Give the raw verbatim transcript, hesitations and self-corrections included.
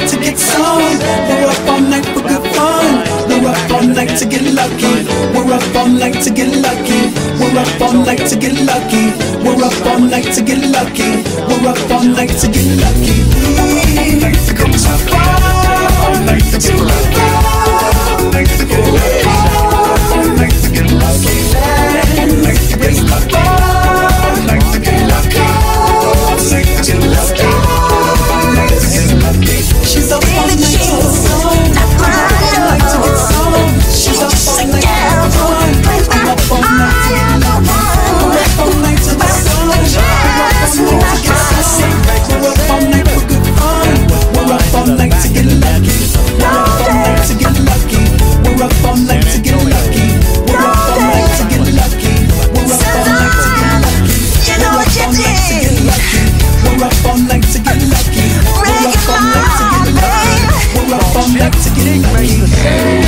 to get some. We're up all night for good fun. We're up all night to get lucky. We're up all night to get lucky. We're up all night to get lucky. We're up all night to get lucky. We're up all night to get lucky. We're come too far. All night to get lucky. All night to get lucky. All night to get lucky. All night to get lucky. All night to get lucky. All night to get lucky. All night to get lucky. She's up all night to get some. Up all night to get some. She's up all night to get fun. I'm up all night to get lucky. We're up all night to get some. We're up all night to get some. We're up all night for good fun. We're up all night to get lucky. We're up all night to get lucky. We're up all night to get lucky. We're up all night to get lucky. We're up all night to get lucky. You know what you did. We're up all night to get lucky. We're up all night to get lucky. We're up all night to get lucky.